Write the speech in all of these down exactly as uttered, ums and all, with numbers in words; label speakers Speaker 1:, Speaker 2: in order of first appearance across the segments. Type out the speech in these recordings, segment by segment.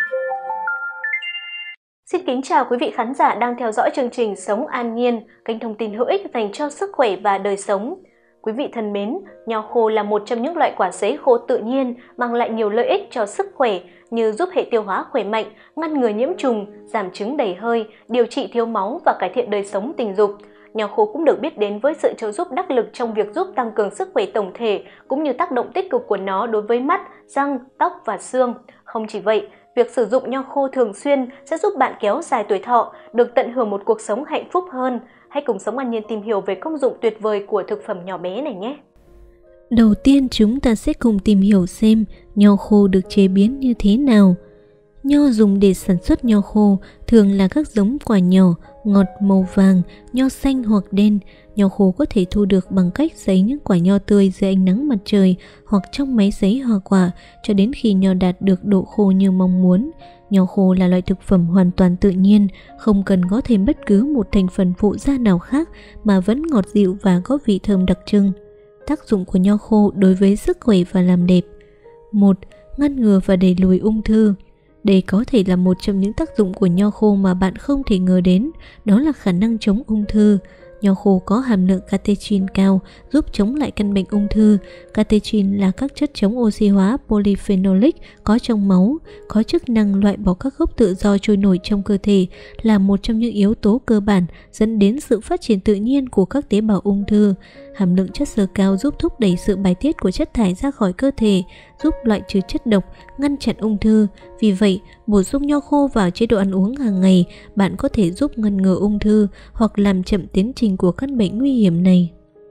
Speaker 1: Xin kính chào quý vị khán giả đang theo dõi chương trình Sống An Nhiên, kênh thông tin hữu ích dành cho sức khỏe và đời sống. Quý vị thân mến, nho khô là một trong những loại quả sấy khô tự nhiên mang lại nhiều lợi ích cho sức khỏe như giúp hệ tiêu hóa khỏe mạnh, ngăn ngừa nhiễm trùng, giảm chứng đầy hơi, điều trị thiếu máu và cải thiện đời sống tình dục. Nho khô cũng được biết đến với sự trợ giúp đắc lực trong việc giúp tăng cường sức khỏe tổng thể cũng như tác động tích cực của nó đối với mắt, răng, tóc và xương. Không chỉ vậy, việc sử dụng nho khô thường xuyên sẽ giúp bạn kéo dài tuổi thọ, được tận hưởng một cuộc sống hạnh phúc hơn. Hãy cùng Sống An Nhiên tìm hiểu về công dụng tuyệt vời của thực phẩm nhỏ bé này nhé!
Speaker 2: Đầu tiên chúng ta sẽ cùng tìm hiểu xem nho khô được chế biến như thế nào. Nho dùng để sản xuất nho khô thường là các giống quả nhỏ, ngọt màu vàng, nho xanh hoặc đen. Nho khô có thể thu được bằng cách sấy những quả nho tươi dưới ánh nắng mặt trời hoặc trong máy sấy hoa quả cho đến khi nho đạt được độ khô như mong muốn. Nho khô là loại thực phẩm hoàn toàn tự nhiên, không cần có thêm bất cứ một thành phần phụ gia nào khác mà vẫn ngọt dịu và có vị thơm đặc trưng. Tác dụng của nho khô đối với sức khỏe và làm đẹp. một. Ngăn ngừa và đẩy lùi ung thư. Đây có thể là một trong những tác dụng của nho khô mà bạn không thể ngờ đến, đó là khả năng chống ung thư. Nho khô có hàm lượng catechin cao, giúp chống lại căn bệnh ung thư. Catechin là các chất chống oxy hóa polyphenolic có trong máu, có chức năng loại bỏ các gốc tự do trôi nổi trong cơ thể, là một trong những yếu tố cơ bản dẫn đến sự phát triển tự nhiên của các tế bào ung thư. Hàm lượng chất xơ cao giúp thúc đẩy sự bài tiết của chất thải ra khỏi cơ thể, giúp loại trừ chất độc, ngăn chặn ung thư. Vì vậy, bổ sung nho khô vào chế độ ăn uống hàng ngày, bạn có thể giúp ngăn ngừa ung thư hoặc làm chậm tiến trình của căn bệnh nguy hiểm này.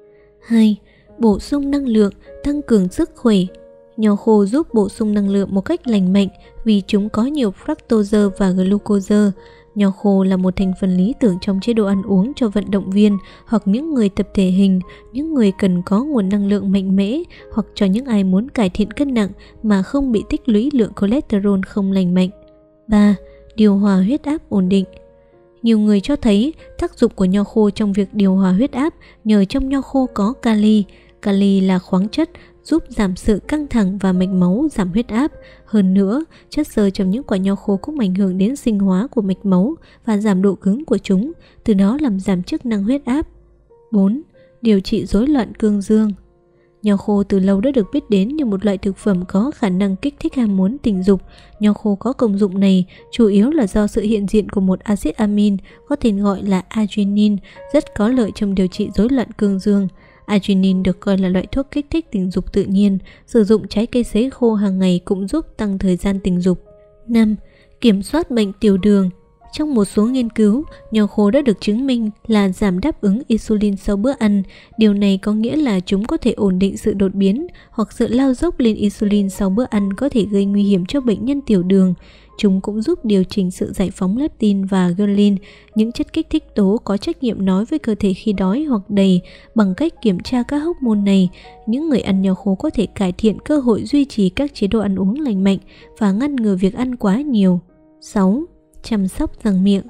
Speaker 2: hai. Bổ sung năng lượng, tăng cường sức khỏe. Nho khô giúp bổ sung năng lượng một cách lành mạnh vì chúng có nhiều fructose và glucose. Nho khô là một thành phần lý tưởng trong chế độ ăn uống cho vận động viên hoặc những người tập thể hình, những người cần có nguồn năng lượng mạnh mẽ hoặc cho những ai muốn cải thiện cân nặng mà không bị tích lũy lượng cholesterol không lành mạnh. ba. Điều hòa huyết áp ổn định. Nhiều người cho thấy tác dụng của nho khô trong việc điều hòa huyết áp nhờ trong nho khô có kali. Kali là khoáng chất giúp giảm sự căng thẳng và mạch máu, giảm huyết áp. Hơn nữa, chất xơ trong những quả nho khô cũng ảnh hưởng đến sinh hóa của mạch máu và giảm độ cứng của chúng, từ đó làm giảm chức năng huyết áp. bốn. Điều trị rối loạn cương dương. Nho khô từ lâu đã được biết đến như một loại thực phẩm có khả năng kích thích ham muốn tình dục. Nho khô có công dụng này chủ yếu là do sự hiện diện của một axit amin có tên gọi là arginine, rất có lợi trong điều trị rối loạn cương dương. Arginine được coi là loại thuốc kích thích tình dục tự nhiên, sử dụng trái cây sấy khô hàng ngày cũng giúp tăng thời gian tình dục. năm. Kiểm soát bệnh tiểu đường. Trong một số nghiên cứu, nho khô đã được chứng minh là giảm đáp ứng insulin sau bữa ăn. Điều này có nghĩa là chúng có thể ổn định sự đột biến hoặc sự lao dốc lên insulin sau bữa ăn có thể gây nguy hiểm cho bệnh nhân tiểu đường. Chúng cũng giúp điều chỉnh sự giải phóng leptin và ghrelin, những chất kích thích tố có trách nhiệm nói với cơ thể khi đói hoặc đầy. Bằng cách kiểm tra các hormone này, những người ăn nho khô có thể cải thiện cơ hội duy trì các chế độ ăn uống lành mạnh và ngăn ngừa việc ăn quá nhiều. sáu. Chăm sóc răng miệng.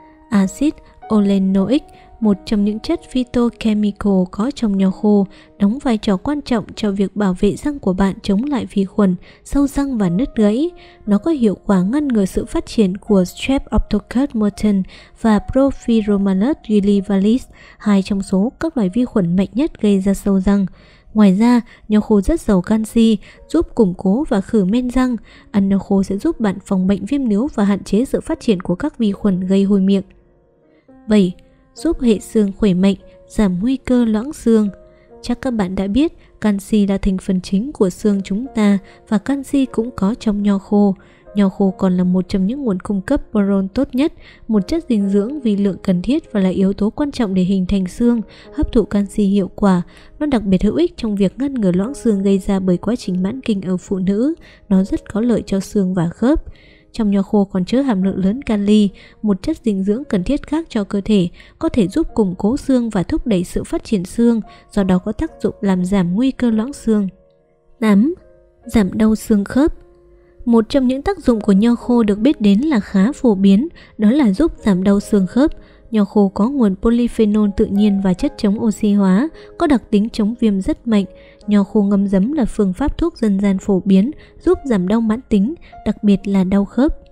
Speaker 2: Axit olenoic, một trong những chất phytochemical có trong nho khô, đóng vai trò quan trọng cho việc bảo vệ răng của bạn chống lại vi khuẩn, sâu răng và nứt gãy. Nó có hiệu quả ngăn ngừa sự phát triển của Streptococcus morton và Prophyromalus gillivalis, hai trong số các loài vi khuẩn mạnh nhất gây ra sâu răng. Ngoài ra, nho khô rất giàu canxi, giúp củng cố và khử men răng. Ăn nho khô sẽ giúp bạn phòng bệnh viêm níu và hạn chế sự phát triển của các vi khuẩn gây hôi miệng. bảy. Giúp hệ xương khỏe mạnh, giảm nguy cơ loãng xương. Chắc các bạn đã biết, canxi là thành phần chính của xương chúng ta và canxi cũng có trong nho khô. Nho khô còn là một trong những nguồn cung cấp boron tốt nhất, một chất dinh dưỡng vi lượng cần thiết và là yếu tố quan trọng để hình thành xương, hấp thụ canxi hiệu quả. Nó đặc biệt hữu ích trong việc ngăn ngừa loãng xương gây ra bởi quá trình mãn kinh ở phụ nữ. Nó rất có lợi cho xương và khớp. Trong nho khô còn chứa hàm lượng lớn kali, một chất dinh dưỡng cần thiết khác cho cơ thể, có thể giúp củng cố xương và thúc đẩy sự phát triển xương, do đó có tác dụng làm giảm nguy cơ loãng xương. tám. Giảm đau xương khớp. Một trong những tác dụng của nho khô được biết đến là khá phổ biến, đó là giúp giảm đau xương khớp. Nho khô có nguồn polyphenol tự nhiên và chất chống oxy hóa, có đặc tính chống viêm rất mạnh. Nho khô ngâm giấm là phương pháp thuốc dân gian phổ biến, giúp giảm đau mãn tính, đặc biệt là đau khớp.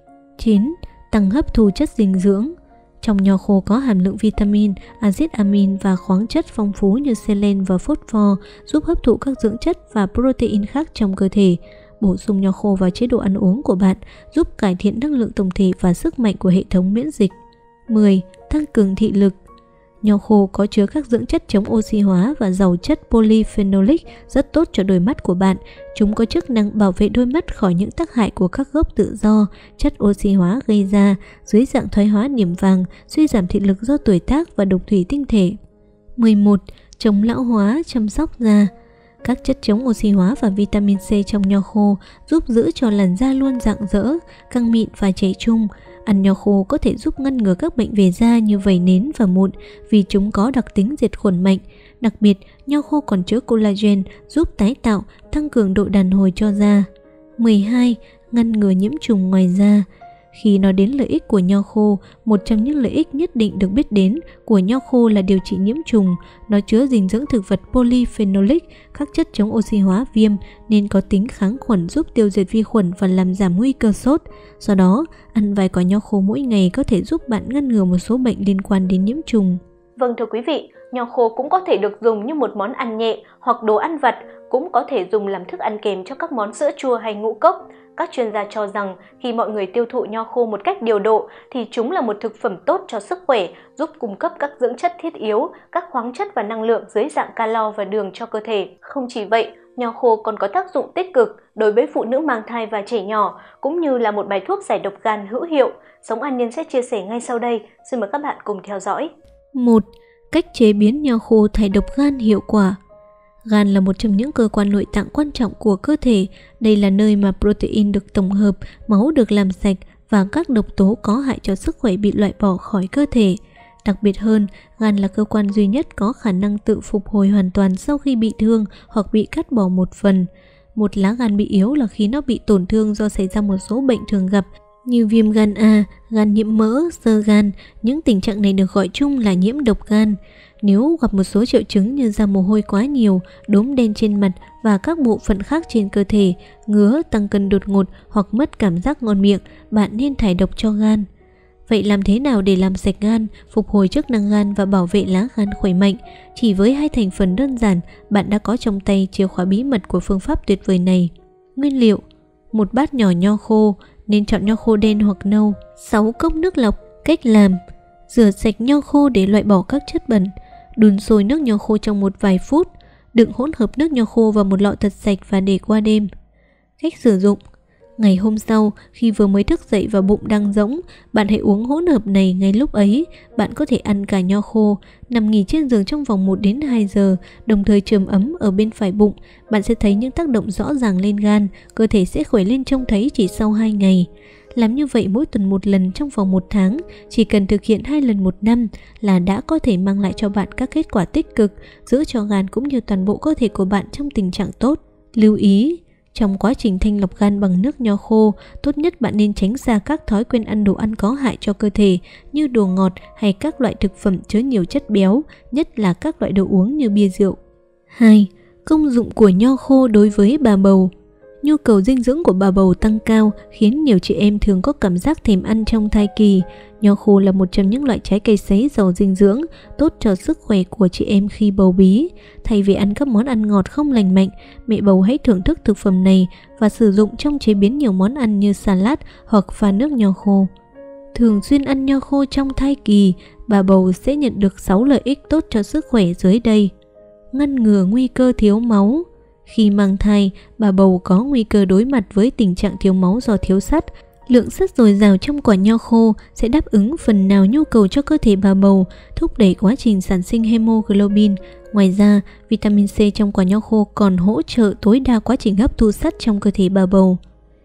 Speaker 2: chín. Tăng hấp thu chất dinh dưỡng. Trong nho khô có hàm lượng vitamin, axit amin và khoáng chất phong phú như selen và phosphor, giúp hấp thụ các dưỡng chất và protein khác trong cơ thể. Bổ sung nho khô vào chế độ ăn uống của bạn, giúp cải thiện năng lượng tổng thể và sức mạnh của hệ thống miễn dịch. mười. Tăng cường thị lực. Nho khô có chứa các dưỡng chất chống oxy hóa và giàu chất polyphenolic rất tốt cho đôi mắt của bạn. Chúng có chức năng bảo vệ đôi mắt khỏi những tác hại của các gốc tự do, chất oxy hóa gây ra dưới dạng thoái hóa niềm vàng, suy giảm thị lực do tuổi tác và đục thủy tinh thể. mười một. Chống lão hóa, chăm sóc da. Các chất chống oxy hóa và vitamin C trong nho khô giúp giữ cho làn da luôn rạng rỡ, căng mịn và trẻ trung. Ăn nho khô có thể giúp ngăn ngừa các bệnh về da như vẩy nến và mụn vì chúng có đặc tính diệt khuẩn mạnh. Đặc biệt, nho khô còn chứa collagen giúp tái tạo, tăng cường độ đàn hồi cho da. mười hai. Ngăn ngừa nhiễm trùng ngoài da. Khi nói đến lợi ích của nho khô, một trong những lợi ích nhất định được biết đến của nho khô là điều trị nhiễm trùng. Nó chứa dinh dưỡng thực vật polyphenolic, các chất chống oxy hóa viêm nên có tính kháng khuẩn giúp tiêu diệt vi khuẩn và làm giảm nguy cơ sốt. Do đó, ăn vài quả nho khô mỗi ngày có thể giúp bạn ngăn ngừa một số bệnh liên quan đến nhiễm trùng.
Speaker 1: Vâng thưa quý vị, nho khô cũng có thể được dùng như một món ăn nhẹ hoặc đồ ăn vặt, cũng có thể dùng làm thức ăn kèm cho các món sữa chua hay ngũ cốc. Các chuyên gia cho rằng khi mọi người tiêu thụ nho khô một cách điều độ thì chúng là một thực phẩm tốt cho sức khỏe, giúp cung cấp các dưỡng chất thiết yếu, các khoáng chất và năng lượng dưới dạng calo và đường cho cơ thể. Không chỉ vậy, nho khô còn có tác dụng tích cực đối với phụ nữ mang thai và trẻ nhỏ, cũng như là một bài thuốc giải độc gan hữu hiệu. Sống An Nhiên sẽ chia sẻ ngay sau đây. Xin mời các bạn cùng theo dõi.
Speaker 2: một. Cách chế biến nho khô thải độc gan hiệu quả. Gan là một trong những cơ quan nội tạng quan trọng của cơ thể. Đây là nơi mà protein được tổng hợp, máu được làm sạch và các độc tố có hại cho sức khỏe bị loại bỏ khỏi cơ thể. Đặc biệt hơn, gan là cơ quan duy nhất có khả năng tự phục hồi hoàn toàn sau khi bị thương hoặc bị cắt bỏ một phần. Một lá gan bị yếu là khi nó bị tổn thương do xảy ra một số bệnh thường gặp như viêm gan A, gan nhiễm mỡ, xơ gan. Những tình trạng này được gọi chung là nhiễm độc gan. Nếu gặp một số triệu chứng như ra mồ hôi quá nhiều, đốm đen trên mặt và các bộ phận khác trên cơ thể, ngứa, tăng cân đột ngột hoặc mất cảm giác ngon miệng, bạn nên thải độc cho gan. Vậy làm thế nào để làm sạch gan, phục hồi chức năng gan và bảo vệ lá gan khỏe mạnh? Chỉ với hai thành phần đơn giản, bạn đã có trong tay chìa khóa bí mật của phương pháp tuyệt vời này. Nguyên liệu: một bát nhỏ nho khô, nên chọn nho khô đen hoặc nâu. sáu cốc nước lọc. Cách làm: rửa sạch nho khô để loại bỏ các chất bẩn. Đun sôi nước nho khô trong một vài phút. Đựng hỗn hợp nước nho khô vào một lọ thật sạch và để qua đêm. Cách sử dụng: ngày hôm sau, khi vừa mới thức dậy và bụng đang rỗng, bạn hãy uống hỗn hợp này ngay lúc ấy. Bạn có thể ăn cả nho khô, nằm nghỉ trên giường trong vòng một đến hai giờ, đồng thời chườm ấm ở bên phải bụng. Bạn sẽ thấy những tác động rõ ràng lên gan, cơ thể sẽ khỏe lên trông thấy chỉ sau hai ngày. Làm như vậy mỗi tuần một lần trong vòng một tháng, chỉ cần thực hiện hai lần một năm là đã có thể mang lại cho bạn các kết quả tích cực, giữ cho gan cũng như toàn bộ cơ thể của bạn trong tình trạng tốt. Lưu ý: trong quá trình thanh lọc gan bằng nước nho khô, tốt nhất bạn nên tránh xa các thói quen ăn đồ ăn có hại cho cơ thể như đồ ngọt hay các loại thực phẩm chứa nhiều chất béo, nhất là các loại đồ uống như bia rượu. hai. Công dụng của nho khô đối với bà bầu. Nhu cầu dinh dưỡng của bà bầu tăng cao khiến nhiều chị em thường có cảm giác thèm ăn trong thai kỳ. Nho khô là một trong những loại trái cây sấy giàu dinh dưỡng, tốt cho sức khỏe của chị em khi bầu bí. Thay vì ăn các món ăn ngọt không lành mạnh, mẹ bầu hãy thưởng thức thực phẩm này và sử dụng trong chế biến nhiều món ăn như salad hoặc pha nước nho khô. Thường xuyên ăn nho khô trong thai kỳ, bà bầu sẽ nhận được sáu lợi ích tốt cho sức khỏe dưới đây. Ngăn ngừa nguy cơ thiếu máu. Khi mang thai, bà bầu có nguy cơ đối mặt với tình trạng thiếu máu do thiếu sắt. Lượng sắt dồi dào trong quả nho khô sẽ đáp ứng phần nào nhu cầu cho cơ thể bà bầu, thúc đẩy quá trình sản sinh hemoglobin. Ngoài ra, vitamin C trong quả nho khô còn hỗ trợ tối đa quá trình hấp thu sắt trong cơ thể bà bầu.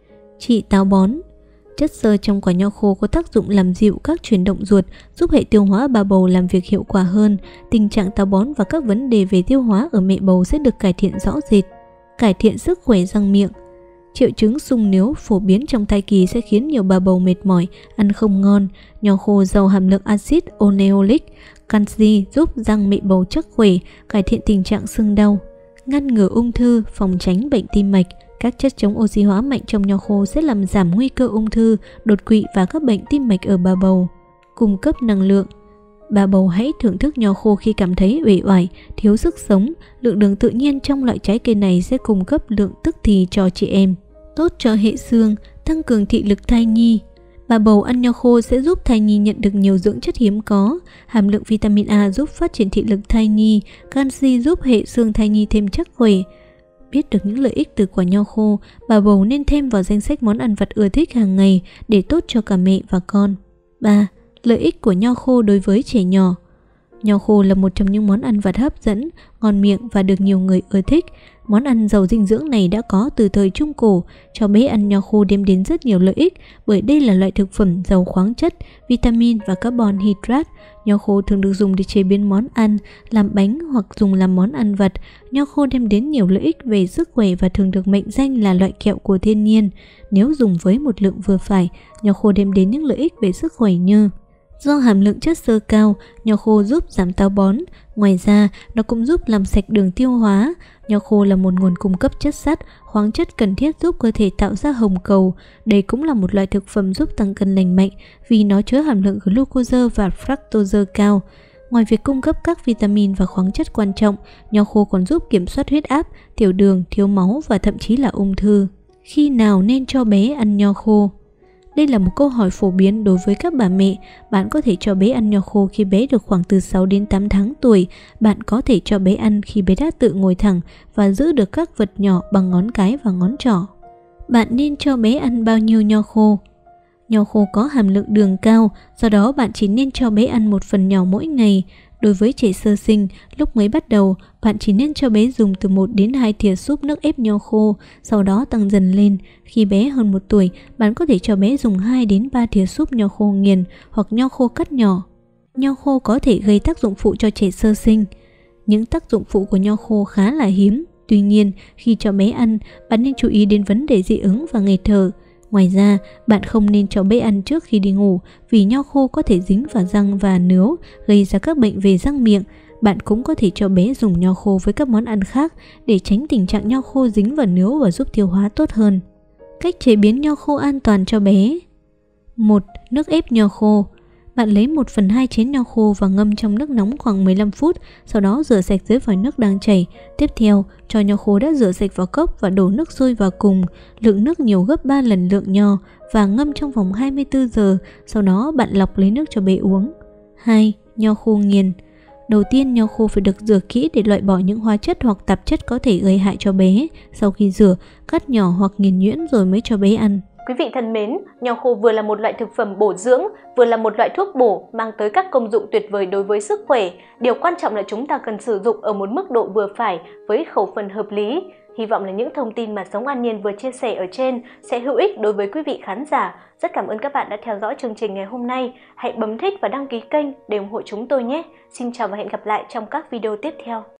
Speaker 2: Trị táo bón. Chất xơ trong quả nho khô có tác dụng làm dịu các chuyển động ruột, giúp hệ tiêu hóa bà bầu làm việc hiệu quả hơn. Tình trạng táo bón và các vấn đề về tiêu hóa ở mẹ bầu sẽ được cải thiện rõ rệt. Cải thiện sức khỏe răng miệng. Triệu chứng sung níu phổ biến trong thai kỳ sẽ khiến nhiều bà bầu mệt mỏi, ăn không ngon. Nho khô giàu hàm lượng axit oleic, canxi giúp răng mẹ bầu chắc khỏe, cải thiện tình trạng sưng đau. Ngăn ngừa ung thư, phòng tránh bệnh tim mạch. Các chất chống oxy hóa mạnh trong nho khô sẽ làm giảm nguy cơ ung thư, đột quỵ và các bệnh tim mạch ở bà bầu. Cung cấp năng lượng. Bà bầu hãy thưởng thức nho khô khi cảm thấy uể oải, thiếu sức sống. Lượng đường tự nhiên trong loại trái cây này sẽ cung cấp lượng tức thì cho chị em. Tốt cho hệ xương, tăng cường thị lực thai nhi. Bà bầu ăn nho khô sẽ giúp thai nhi nhận được nhiều dưỡng chất hiếm có. Hàm lượng vitamin A giúp phát triển thị lực thai nhi, canxi giúp hệ xương thai nhi thêm chắc khỏe. Biết được những lợi ích từ quả nho khô, bà bầu nên thêm vào danh sách món ăn vặt ưa thích hàng ngày để tốt cho cả mẹ và con. ba. Lợi ích của nho khô đối với trẻ nhỏ. Nho khô là một trong những món ăn vặt hấp dẫn, ngon miệng và được nhiều người ưa thích. Món ăn giàu dinh dưỡng này đã có từ thời Trung Cổ. Cho bé ăn nho khô đem đến rất nhiều lợi ích bởi đây là loại thực phẩm giàu khoáng chất, vitamin và carbon hydrate. Nho khô thường được dùng để chế biến món ăn, làm bánh hoặc dùng làm món ăn vặt. Nho khô đem đến nhiều lợi ích về sức khỏe và thường được mệnh danh là loại kẹo của thiên nhiên. Nếu dùng với một lượng vừa phải, nho khô đem đến những lợi ích về sức khỏe như: do hàm lượng chất xơ cao, nho khô giúp giảm táo bón. Ngoài ra, nó cũng giúp làm sạch đường tiêu hóa. Nho khô là một nguồn cung cấp chất sắt, khoáng chất cần thiết giúp cơ thể tạo ra hồng cầu. Đây cũng là một loại thực phẩm giúp tăng cân lành mạnh vì nó chứa hàm lượng glucose và fructose cao. Ngoài việc cung cấp các vitamin và khoáng chất quan trọng, nho khô còn giúp kiểm soát huyết áp, tiểu đường, thiếu máu và thậm chí là ung thư. Khi nào nên cho bé ăn nho khô? Đây là một câu hỏi phổ biến đối với các bà mẹ. Bạn có thể cho bé ăn nho khô khi bé được khoảng từ sáu đến tám tháng tuổi. Bạn có thể cho bé ăn khi bé đã tự ngồi thẳng và giữ được các vật nhỏ bằng ngón cái và ngón trỏ. Bạn nên cho bé ăn bao nhiêu nho khô? Nho khô có hàm lượng đường cao, do đó bạn chỉ nên cho bé ăn một phần nhỏ mỗi ngày. Đối với trẻ sơ sinh, lúc mới bắt đầu, bạn chỉ nên cho bé dùng từ một đến hai thìa súp nước ép nho khô, sau đó tăng dần lên. Khi bé hơn một tuổi, bạn có thể cho bé dùng hai đến ba thìa súp nho khô nghiền hoặc nho khô cắt nhỏ. Nho khô có thể gây tác dụng phụ cho trẻ sơ sinh. Những tác dụng phụ của nho khô khá là hiếm. Tuy nhiên, khi cho bé ăn, bạn nên chú ý đến vấn đề dị ứng và nghẹt thở. Ngoài ra, bạn không nên cho bé ăn trước khi đi ngủ vì nho khô có thể dính vào răng và nướu, gây ra các bệnh về răng miệng. Bạn cũng có thể cho bé dùng nho khô với các món ăn khác để tránh tình trạng nho khô dính vào nướu và giúp tiêu hóa tốt hơn. Cách chế biến nho khô an toàn cho bé. một. Nước ép nho khô. Bạn lấy một phần hai chén nho khô và ngâm trong nước nóng khoảng mười lăm phút, sau đó rửa sạch dưới vòi nước đang chảy. Tiếp theo, cho nho khô đã rửa sạch vào cốc và đổ nước sôi vào cùng, lượng nước nhiều gấp ba lần lượng nho và ngâm trong vòng hai mươi tư giờ, sau đó bạn lọc lấy nước cho bé uống. hai. Nho khô nghiền. Đầu tiên, nho khô phải được rửa kỹ để loại bỏ những hóa chất hoặc tạp chất có thể gây hại cho bé. Sau khi rửa, cắt nhỏ hoặc nghiền nhuyễn rồi mới cho bé ăn.
Speaker 1: Quý vị thân mến, nho khô vừa là một loại thực phẩm bổ dưỡng, vừa là một loại thuốc bổ mang tới các công dụng tuyệt vời đối với sức khỏe. Điều quan trọng là chúng ta cần sử dụng ở một mức độ vừa phải với khẩu phần hợp lý. Hy vọng là những thông tin mà Sống An Nhiên vừa chia sẻ ở trên sẽ hữu ích đối với quý vị khán giả. Rất cảm ơn các bạn đã theo dõi chương trình ngày hôm nay. Hãy bấm thích và đăng ký kênh để ủng hộ chúng tôi nhé. Xin chào và hẹn gặp lại trong các video tiếp theo.